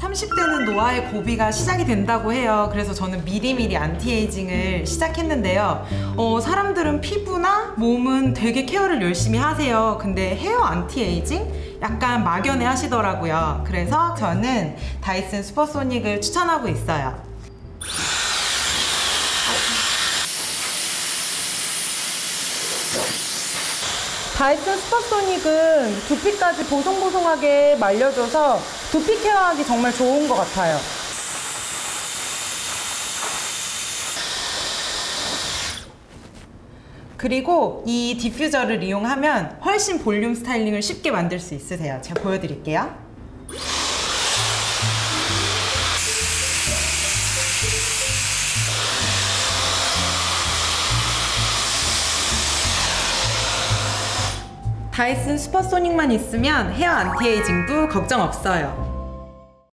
30대는 노화의 고비가 시작이 된다고 해요. 그래서 저는 미리미리 안티에이징을 시작했는데요. 사람들은 피부나 몸은 되게 케어를 열심히 하세요. 근데 헤어 안티에이징? 약간 막연해 하시더라고요. 그래서 저는 다이슨 슈퍼소닉을 추천하고 있어요. 다이슨 슈퍼소닉은 두피까지 보송보송하게 말려줘서 두피 케어하기 정말 좋은 것 같아요. 그리고 이 디퓨저를 이용하면 훨씬 볼륨 스타일링을 쉽게 만들 수 있으세요. 제가 보여드릴게요. 다이슨 슈퍼소닉만 있으면 헤어 안티에이징도 걱정 없어요.